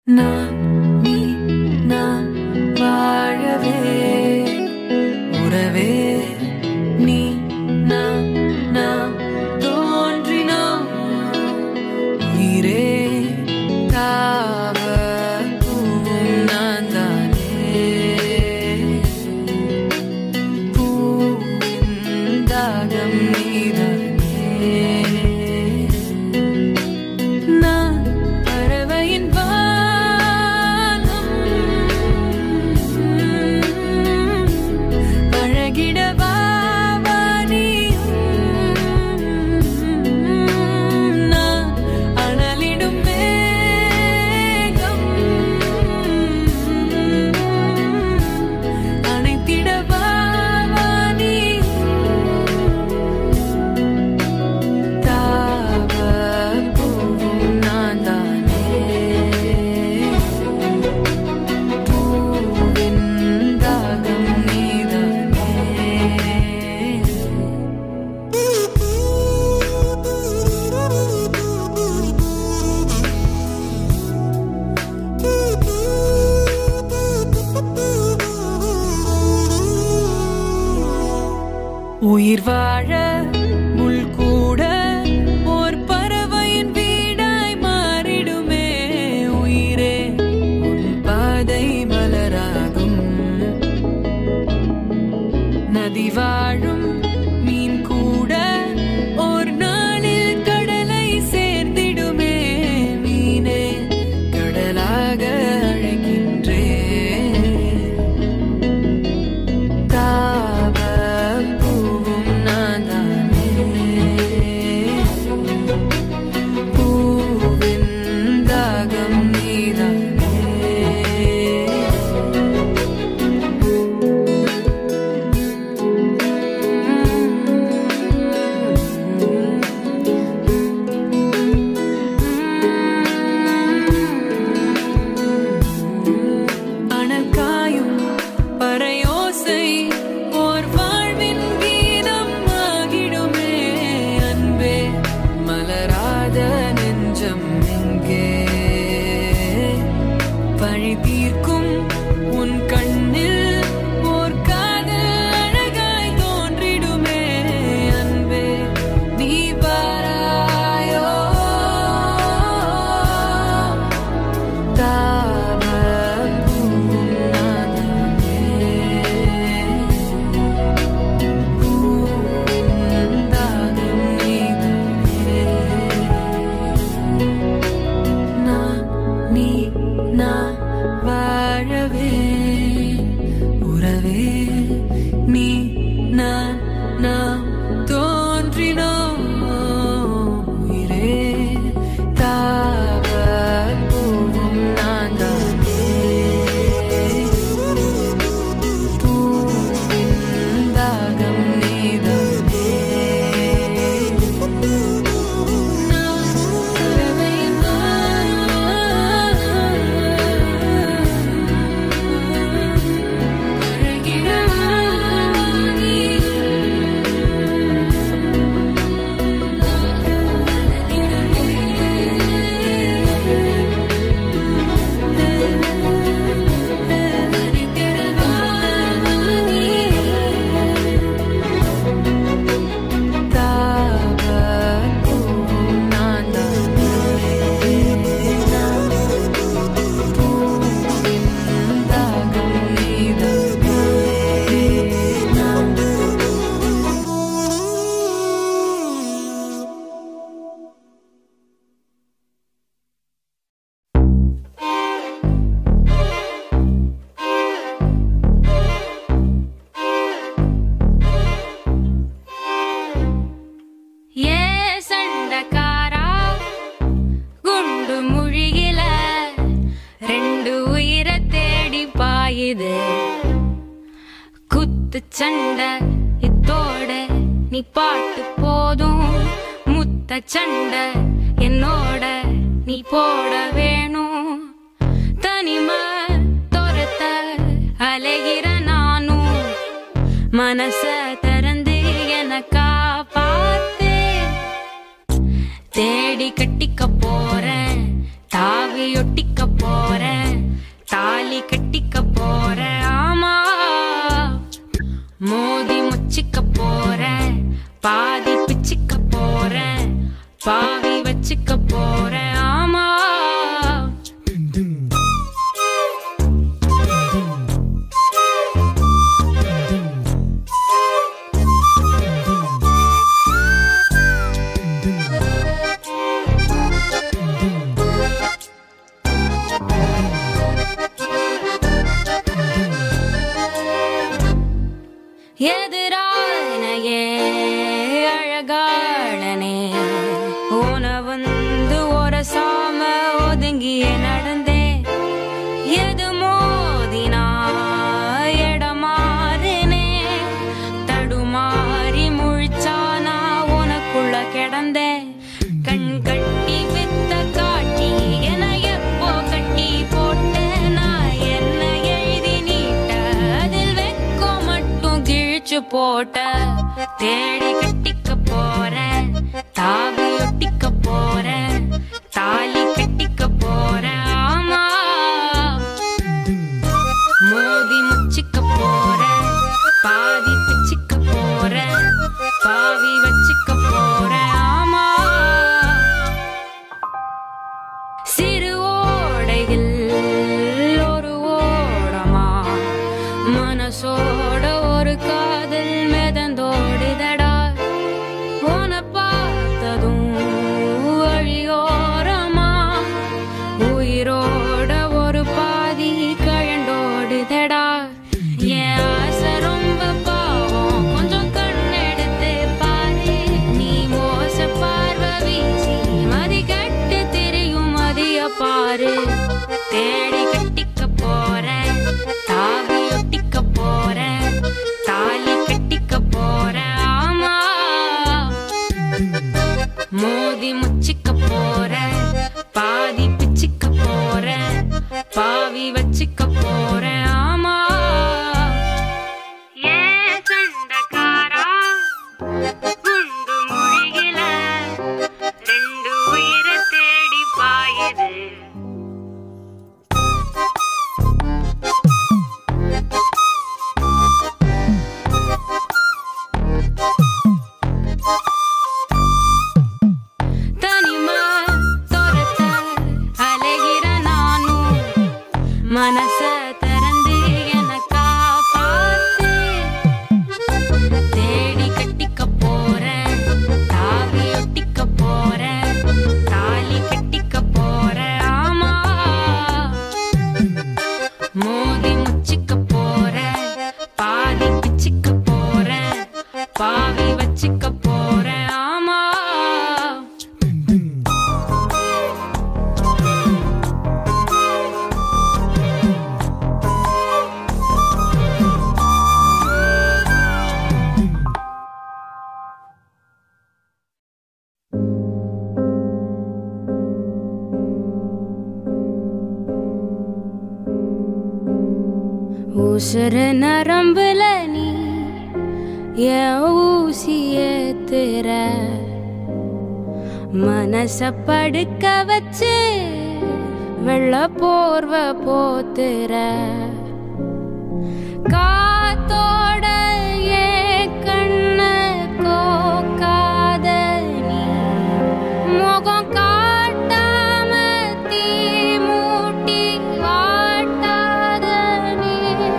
நான் நீ நான் வாழவே உறவே நீ நான் நான் தோன்றினோம் உயிரே தாவ பூவும் நான் தானே பூவின் தாகம் நீதானே நான் பறவையின் உயிர் வாழ முள் கூட ஓர் பறவையின் வீடாய் மாறிடுமே உயிரே உன் பாதை மலராகும் நதி வாழும் மீன் கூட ஓர் நாளில் கடலை சேர்ந்திடுமே மீனே கடலாக அழைக்கின்றே குத்து சண்டை இத்தோட நீ பாட்டு போதும் முத்த சண்டை என்னோட நீ போட வேணும் தனிமை துரத்த அலைகிற நானும் மனச திறந்து எனக்கா பார்த்து தேடி கட்டிக்க போறேன் தாவி ஒட்டிக்க போறேன் எதிரானையே அழகாளனே உன வந்து ஒரு சாம ஒதுங்கிய நடந்தே எது மோதினா இடமாறுனே தடுமாறி முழிச்சானா உனக்குள்ள கிடந்தே கண் கட்டி வித்த காட்டி என எப்போ கட்டி போட்ட நான் என்ன எழுதி நீட்ட அதில் வெக்கோ மட்டும் கிழிச்சு போட்ட தேடி கட்டிக்க போறேன் தாவி ஒட்டிக்க போறேன் தாலி கட்டிக்க போறேன் ஆமா மோதி முச்சிக்க போறேன் பாதி பிச்சிக்க போறேன் பாவி வச்சிக்க போறேன் ஆமா சிறு ஓடையில் ஒரு ஓடமா மனசோட ஒரு காதல் மிதந்தோடுதடா உன பார்த்ததும் வழியோரமா உயிரோட ஒரு பாதி கழண்டோடுதடா என் ஆசை ரொம்ப பாவம் கொஞ்சம் கண்ணெடுத்து பாரு நீ மோச பார்வை வீசி மதி கட்டு திரியும் மதிய பாரு தேடி கட்டிக்க போறேன் தாவி ஒட்டிக்க போறேன் தாலி கட்டிக்க போறேன் ஆமா மோதி முச்சிக்க போறேன் பாதி பிச்சிக்க போறேன் பாவி வச்சிக்க போறேன் ஆமா ஏன் சண்டக்காரா குண்டு மொழியில ரெண்டு உயிரை தேடி பாயுது தனிமா துரத்த அலைகிற நானும் மனச திறந்து எனக்கா பார்த்து தேடி கட்டிக்க போறேன் தாவி ஒட்டிக்க போறேன் தாலி கட்டிக்க போறேன் ஆமா மோதி முச்சிக்க போறேன் பாதி பிச்சிக்க போறேன் பாவி வச்சிக்க போறேன் ஆமா உசுர நரம்புல நீ என் ஊசி ஏத்துற மனச படுக்க வச்சு வெள்ள போர்வ போத்துற காத்தோட ஏன் கண்ண கோக்காத நீ முகம் காட்டாம தீ மூட்டி வாட்டாத நீ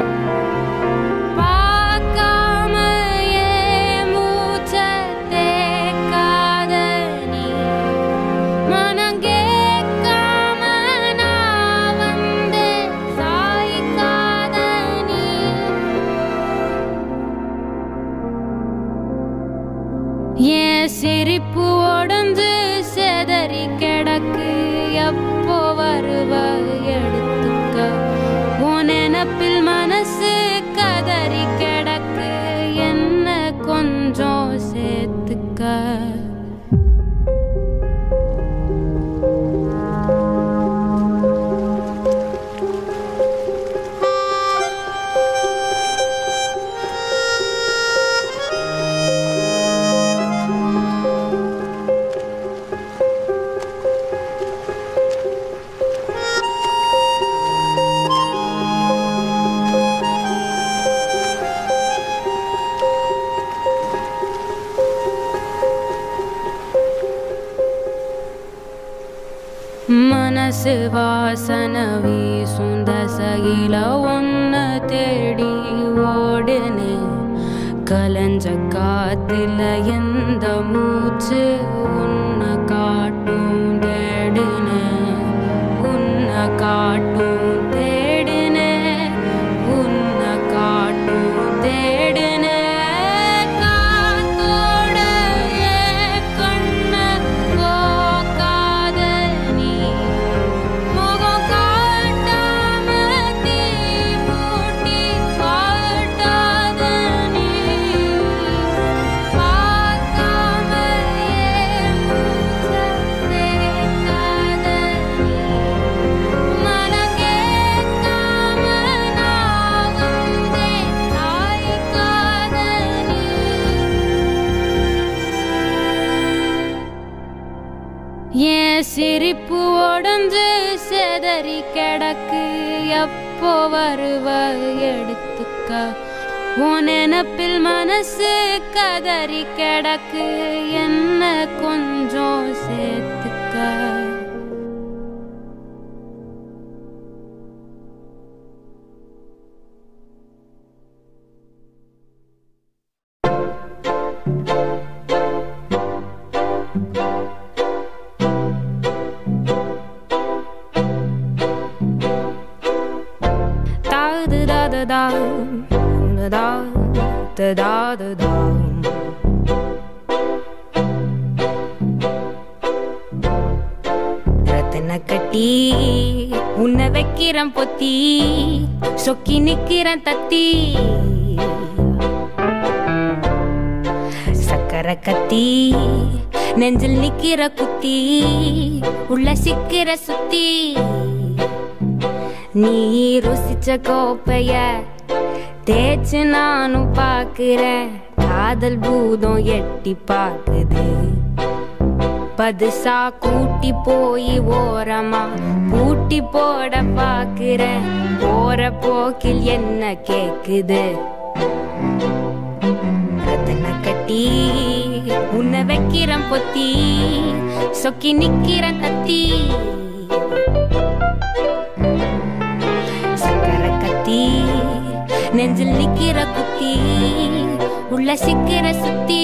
பார்க்காம ஏன் மூச்ச தேக்காத நீ மனம் கேட்காம நான் வந்து சாய்க்காத நீ என் சிரிப்பு உடஞ்சு செதறி கிடக்கு எப்போ வருவ எடுத்துக்க உன் நினப்பில் மனசு கதறி கிடக்கு என்ன கொஞ்சம் சேர்த்துக்க மனசு வாசன வீசும் தசையில ஒன்ன தேடி ஓடுனே கலஞ்ச காத்துல எந்த மூச்சு உன்னை காட்டும் தேடுனே உன்னை காட்டும் கதறி கிடக்கு எப்போ வருவ எடுத்துக்க உன் நினப்பில் மனசு கதறி கிடக்கு என்ன கொஞ்சம் சேர்த்துக்க ரத்தன கட்டி உன்னை வைக்கிறேன் பொத்தி சொக்கி நிக்கிறேன் தத்தி சக்கரை கத்தி நெஞ்சில் நிக்கிற குத்தி உள்ள சிக்கிற சுத்தி நீ ருசிச்ச கோப்பைய தேய்ச்சு நானும் பாக்குறேன் காதல் பூதம் எட்டி பாக்குது பதுசா கூட்டி போய் ஓரமா பூட்டி போட பாக்குறேன் போற போக்கில் என்ன கேக்குது ரத்தன கட்டி உன்னை வைக்கிறேன் பொத்தி சொக்கி நிக்கிறேன் தத்தி சக்கரை கத்தி நெஞ்சில் நிக்கிற குத்தி உள்ள சிக்கிற சுத்தி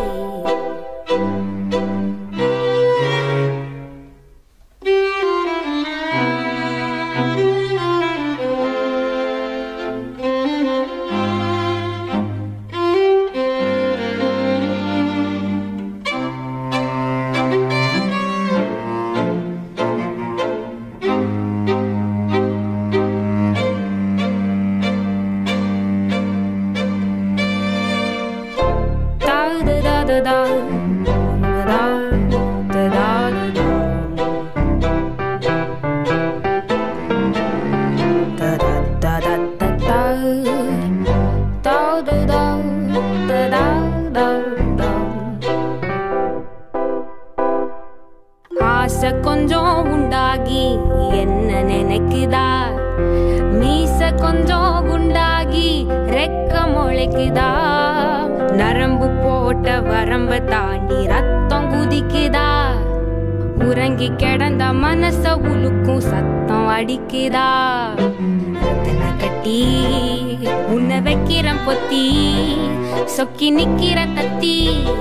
ஆசை கொஞ்சம் உண்டாகி என்ன நினைக்குதா மீச கொஞ்சம் குண்டாகி ரெக்க முளைக்குதா நரம்பு போட்ட வரம்ப தாண்டி ரத்தம் குதிக்குதா உறங்கி கிடந்த மனச உலுக்கும் சத்தம் அடிக்குதா ரத்தன கட்டி உன்னை வைக்கிறேன் பொத்தி சொக்கி நிக்கிற தத்தி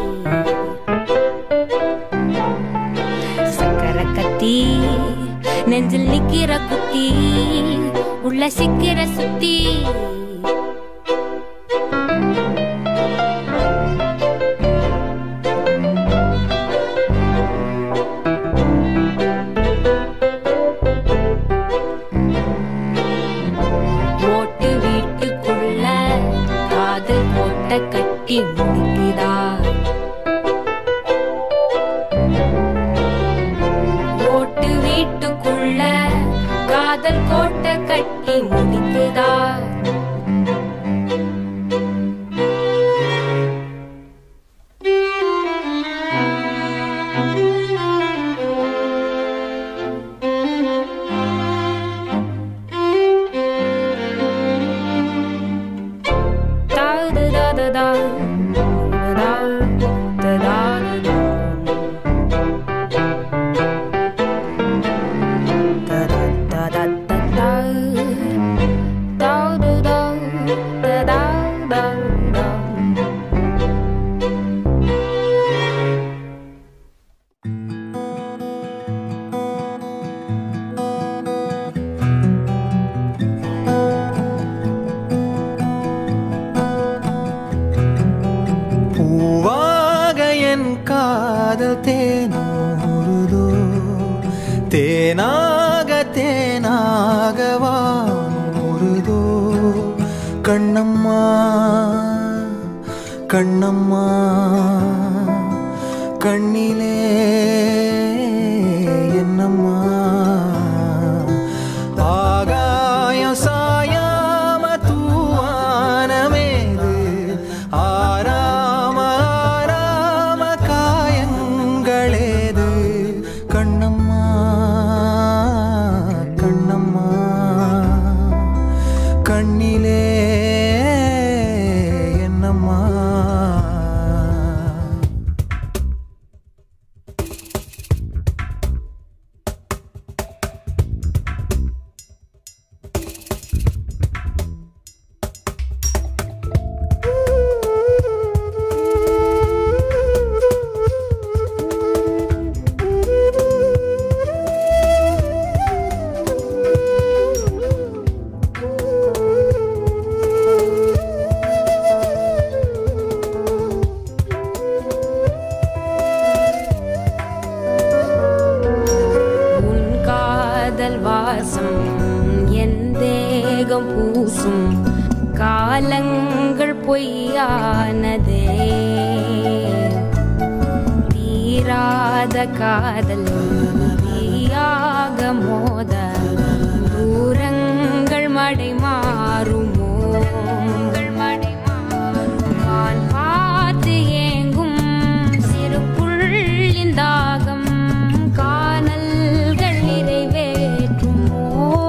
சக்கரை கத்தி நெஞ்சில் நிக்கிற குத்தி உள்ள சிக்கிற சுத்தி ஓட்டு வீட்டுக்குள்ள காதல் கோட்டை கட்டி முடிக்குதா ஓட்டு வீட்டுக்குள்ள காதல் கோட்டை கட்டி முடிக்குதா காதல் தேனூறுதோ தேனாக தேனாக வானூறுதோ கண்ணம்மா கண்ணம்மா கண்ணிலே என்னம்மா ஆகாயம் சாயாம தூவானமேது ஆராம ஆராம காயங்களேது கண்ணம்மா கண்ணம்மா களங்கம் பூசும் காலங்கள் பொய்யானதே. தீராத காதல் தீயாக மோத தூரங்கள் மடை மாறுமோ. வான் பார்த்து ஏங்கும் சிறு புள்ளின் தாகம் காணல்கள் நிறைவேற்றுமோ.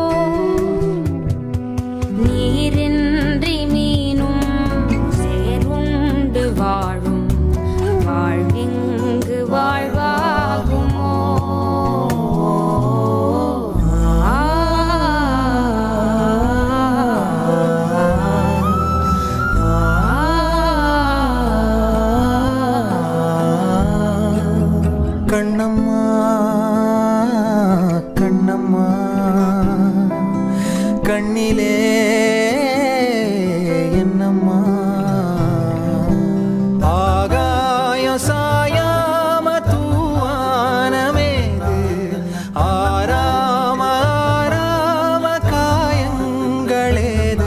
நீரின்றி மீனும் சேருண்டு வாழும் வாழ்விங்கு வாழ்வாகுமோ. கண்ணம்மா கண்ணம்மா கண்ணிலே என்னம்மா ஆகாயம் சாயாம தூவானமேது ஆராம ஆராம காயங்களேது.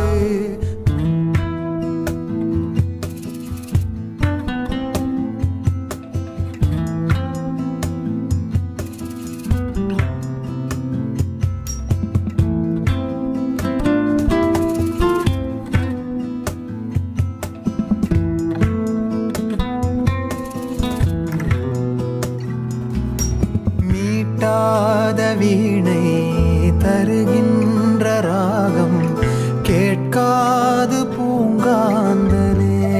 மீட்டாத வீணை தருகின்ற ராகம் கேட்காது பூங்காந்தலே.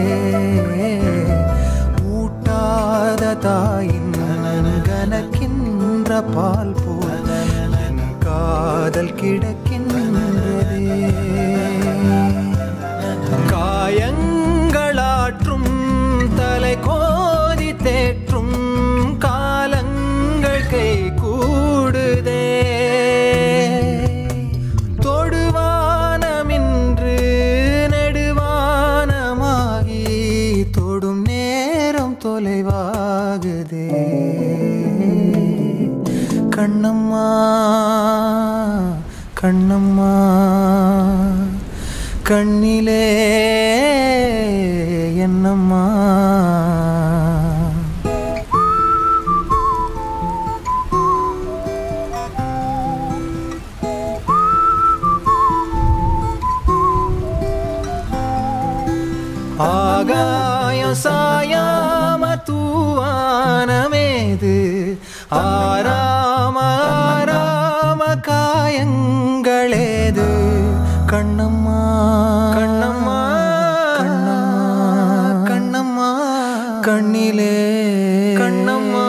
ஊட்டாத தாயின் கனக்கின்ற பால் போல என் காதல் கிடக்கின்றதே. காயங்களாற்றும் தலை கோதி தேற்றும் காலங்கள் கை கூடுதே. தொடுவானமின்று நெடுவானமாகி தொடும் நேரம் தொலைவாகுதே. கண்ணம்மா கண்ணம்மா கண்ணிலே என்னம்மா. ஆகாயம் சாயாம தூவானமேது ஆராம ஆராம காயங்களேது. கண்ணம்மா கண்ணம்மா கண்ணம்மா கண்ணம்மா கண்ணிலே கண்ணம்மா.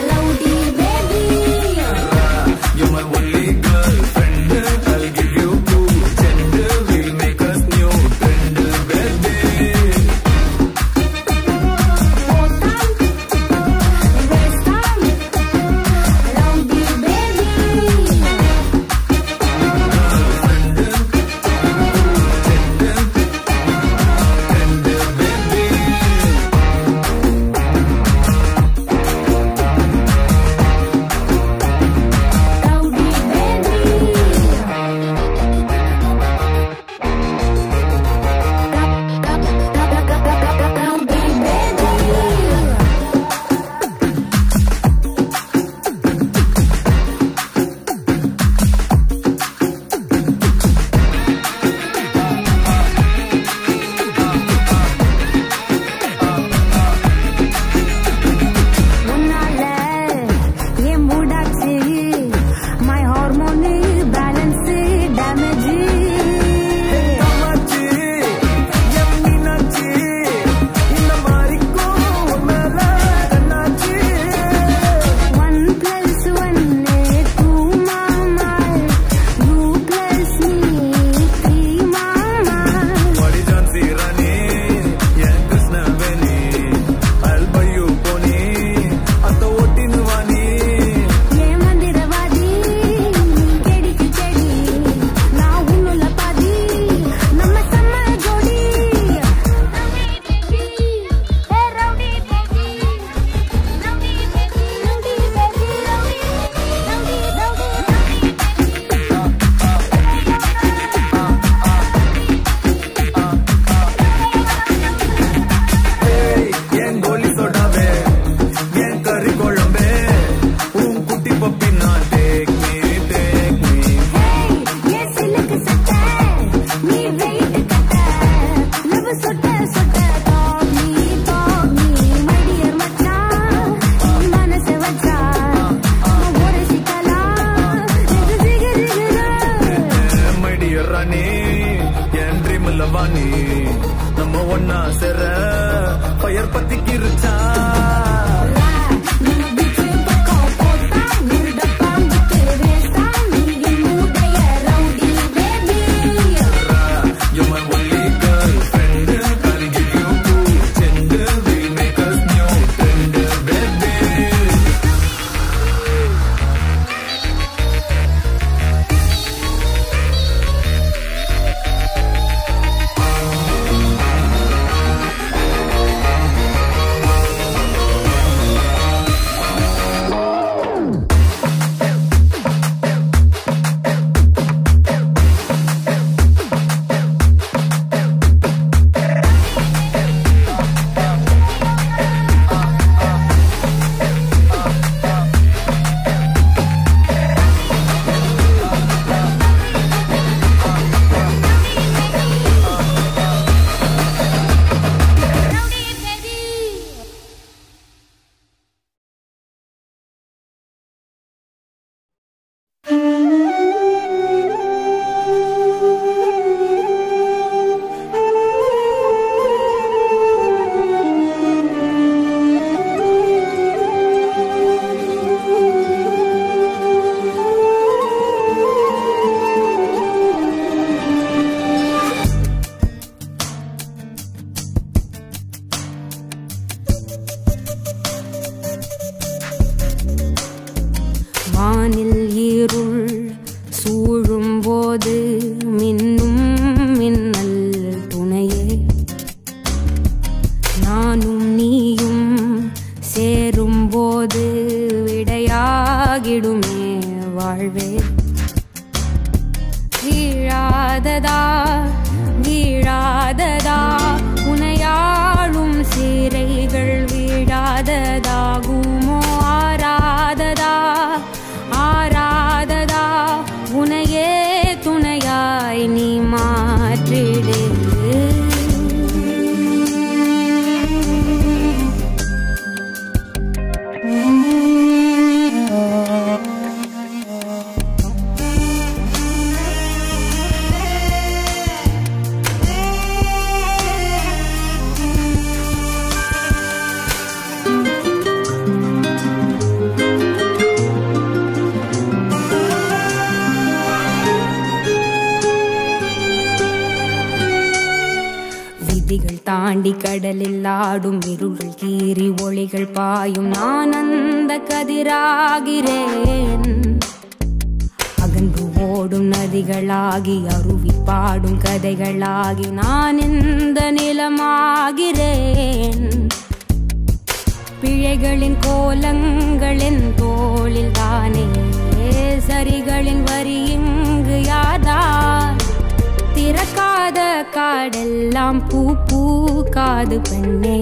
You ஒன்னா செற பயர் பத்தி கிருச்சா வானில் இருள் சூழும் போது மின்னும் மின்னல் துணையே நானும் நீயும் சேரும் போது விடையாகிடுமே வாழ்வே வீழாததா வீழாததா உனையாளும் சீரைகள் வீழாததாகுமோ ஆராததா ஆராததா உனையே துணையாய் நீ மாற்றிடு தாண்டி கடலில் ஆடும் இருள்கள் கீறி ஒளிகள் பாயும் நான் அந்த கதிராகிறேன் அகன்று ஓடும் நதிகளாகி அருவி பாடும் கதைகளாகி நான் இந்த நிலமாகிறேன் பிழைகளின் கோலங்களின் தோளில் தானே சரிகளின் வரி இங்கு யாதார் திறக்காத காடெல்லாம் பூ பூக்காது பெண்ணே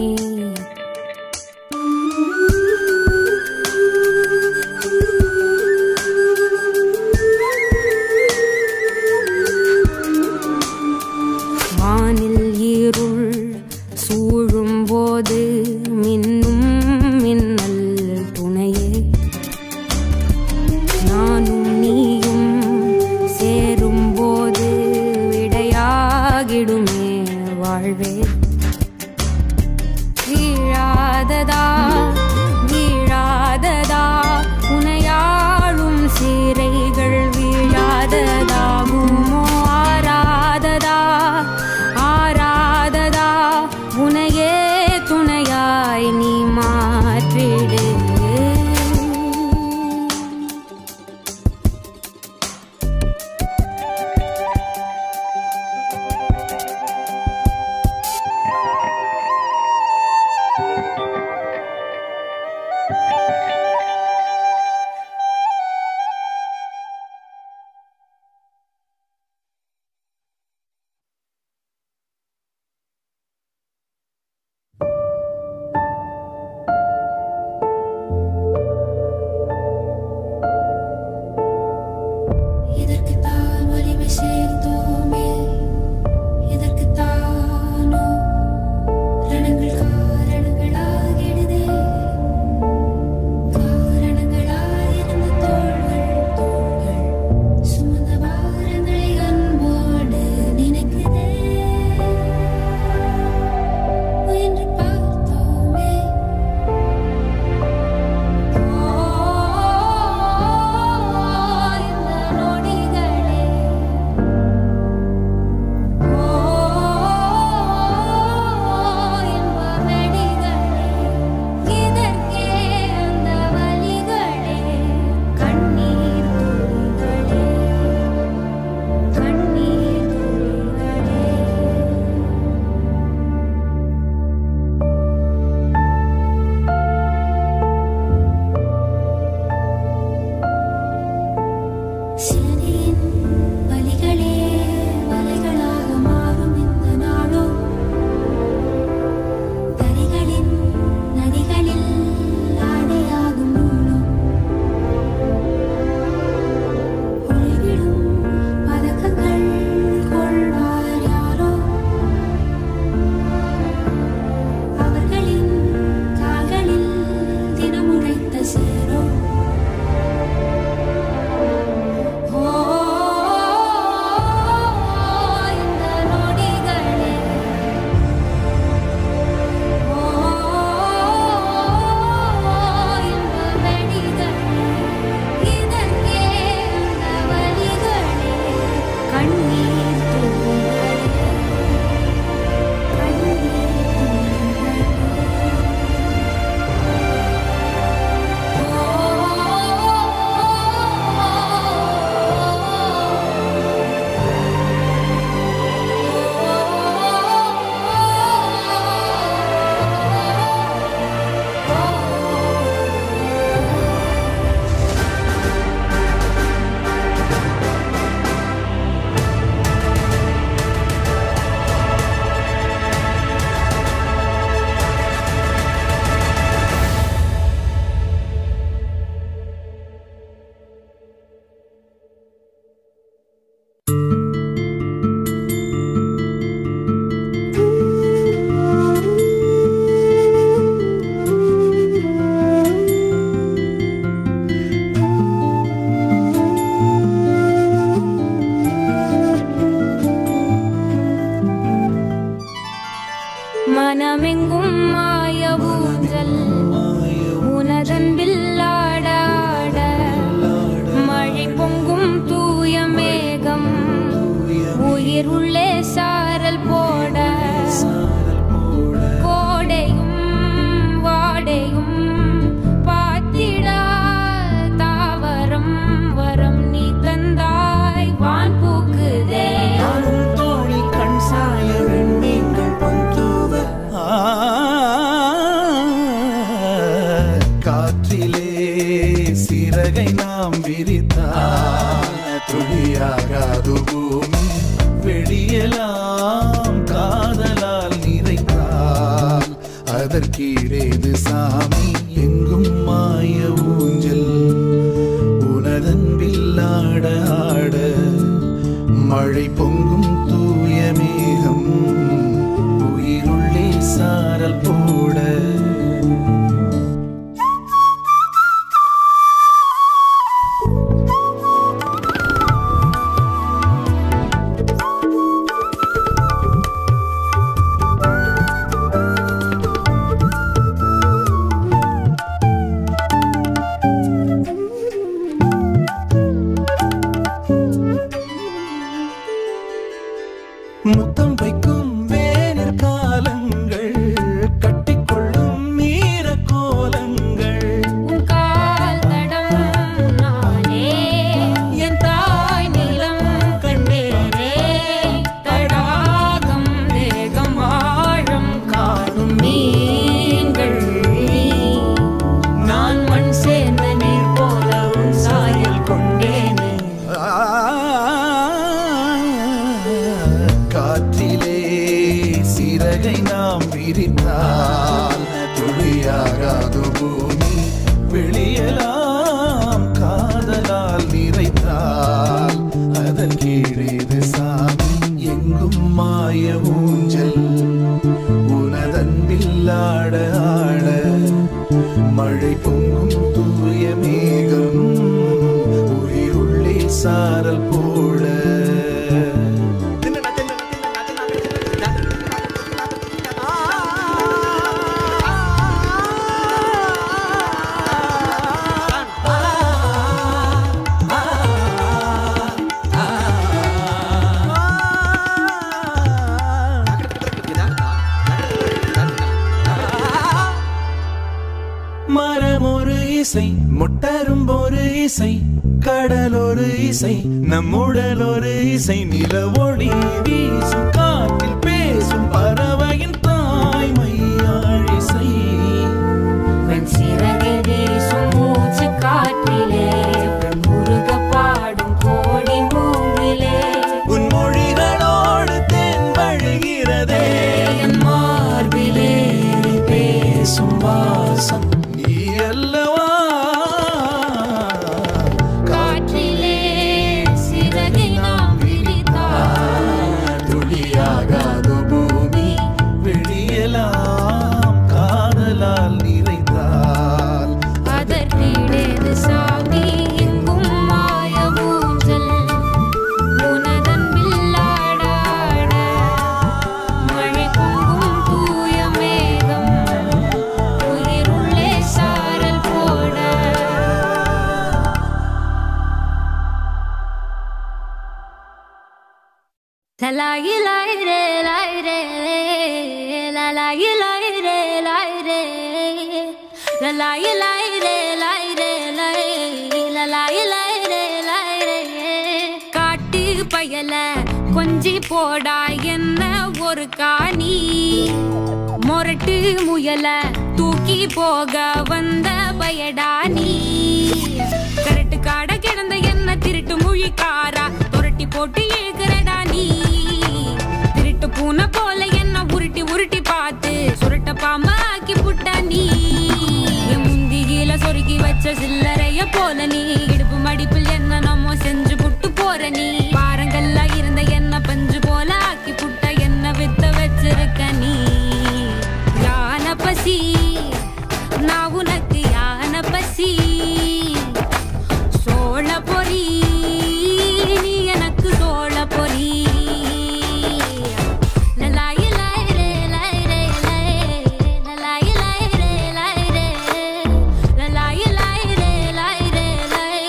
வானில் இருள் சூழும் போது மின்னும் மின்னல் துணையே நானும் நீயும் சேரும் போது விடையாகிடுமே வாழ்வே உயிர் உள்ளே சாரல் போட கோடையும் வாடையும் பாத்திடா தாவரம் வரம் நீ தந்தாய் வான் பூக்குதே தோழி கண் சாய வெண்மீன்கள் பந்துவ காற்றிலே சிறகை நாம் விரித்தால் துளியாகாது பூமி வெளியெல்லாம் காதலால் நிறைத்தால் அதற்கீடேது சாமி எங்கும் மாய ஊஞ்சல் உனதன்பில் ஆட ஆட மழை பொங்கும் தூய மேகம் உயிருள்ளே சாரல் போட முத்தம் வைக்கும் வேனிற் காலங்கள் கட்டிக்கொள்ளும் மீற கோலங்கள் உன் கால் தடம் நானே என் தாய் நிலம் கண்டேனே தடாகம் தேகம் ஆழம் காணும் மீன்கள் நான் மண் சேர்ந்த நீர் போல உன் சாயல் கொண்டேனே காற்றிலே சிறகை நாம் விரித்தால் துளியாகாது பூமி வெளியெல்லாம் காதலால் நிறைத்தால் அதன் கீழேது சாமி எங்கும் மாய ஊஞ்சல் உனதன்பில் ஆட ஆட மழை பொங்கும் தூய மேகம் உயிருள்ளே சாரல் போட மரம் ஒரு இசை முட்டரும் ஒரு இசை கடல் ஒரு இசை நம்முடல் ஒரு இசை நிலவொளி வீசும் காற்றில் பேசும் பறவையின் தாய்மையாழ் இசை சிறகை வீசும் மூச்சு காற்றிலே முருக பாடும் கோடி மூங்கிலே உன் மொழிகளோடு தேன் வழிகிறதே என் மார்பிலே பேசும் வாசம் நீ அல்லவா காற்றிலே சிறகை நாம் விரித்தால் துளியாகாது பூமி வெளியெல்லாம் காதலால் நிறைத்தால் அதற்கிடேது சாமி எங்கும் மாய ஊஞ்சல் உனதன்பில் ஆட ஆட மழை பொங்கும் தூய மேகம் உயிருள்ளே சாரல் போட லலாயி லாய் ரே லாய் ரே லலாயி லாய் ரே லாய் ரே லலாயி லாய் ரே லாய் ரே லாய் லலாயி லாய் ரே லாய் ரே காட்டு பயல கொஞ்சி போடா என்ன ஒரு காணி மொரட்டு முயல தூக்கி போக வந்த பயடா நீ கரட்டு காட கிடந்த என்ன திருட்டு முழிக்காரா துரட்டி போட்டு ஏகுறடா நீ திருட்டு பூனை போல என்ன உருட்டி உருட்டி பார்த்து சுருட்ட பாம்பா ஆக்கி புட்ட நீ என் முந்தியில சொருகி வச்ச சில்லறைய போல நீ இடுப்பு மடிப்பில் என்ன நம்ம செஞ்சு புட்டு போற நீ பாரங்கள்ல இருந்த என்ன பஞ்சு போல ஆக்கி புட்ட என்ன வித்த வச்சிருக்க நீ யான பசி நான் உனக்கு யான பசி சோழ பொறி நீ எனக்கு சோழ பொறி லலாயி லாய் ரே லாய் ரே லாய் லலாயி லாய் ரே லாய் ரே லலாயி லாய் ரே லாய் ரே லாய்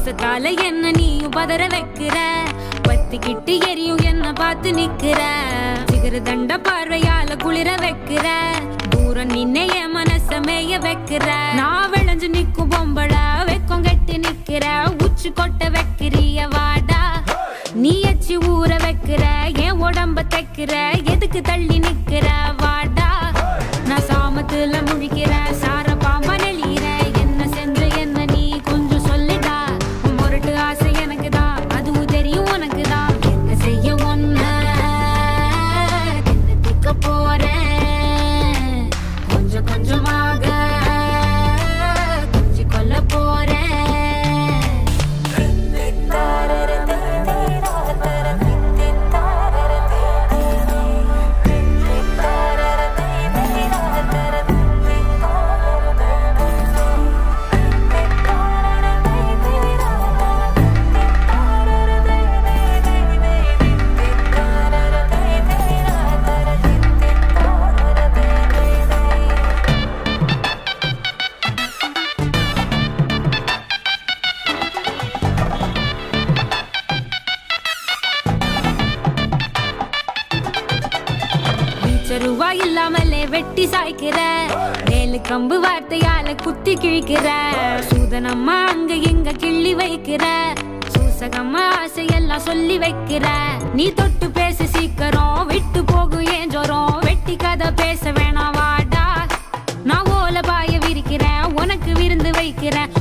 பாசத்தால என்ன நீயும் பதற வைக்கிற பத்திக்கிட்டு எரியும் என்ன பார்த்து நிக்கிற சிகர தண்ட பார்வையால குளிர வைக்கிற தூரம் நின்ன என் மனச மேய வைக்கிற நான் விளைஞ்சு நிக்கும் பொம்பள வெக்கம் கட்டி நிக்கிற உச்சி கொட்ட வைக்கிறிய வாடா நீ எச்சி ஊற வைக்கிற என் உடம்ப தைக்கிற எதுக்கு தள்ளி நிக்கிற வாடா நான் சாமத்துல முழிக்கிற சார பாம்பா நெளியிற என்ன செஞ்ச என்ன நீ கொஞ்சம் சொல்லிடா முரட்டு ஆசை எனக்கு தான் அதுவும் தெரியும் உனக்கு தான் என்ன செய்ய ஒன்ன திக்க போறேன் கொஞ்சம் கொஞ்சமாக கொஞ்சி கொல்ல போறேன் ரூபாய் இல்லாமலே வெட்டி சாய்க்கிற வேலு கம்பு வார்த்தையால குத்தி கிழிக்கிற சூதனம்மா அங்க இங்க கிள்ளி வைக்கிற சூசகம்மா ஆசையெல்லாம் சொல்லி வைக்கிற நீ தொட்டு பேச சீக்கிரம் விட்டு போகும் ஏன் ஜோரம் வெட்டி கதை பேச வேணாம் வாடா நான் ஓல பாய விரிக்கிறேன் உனக்கு விருந்து வைக்கிறேன்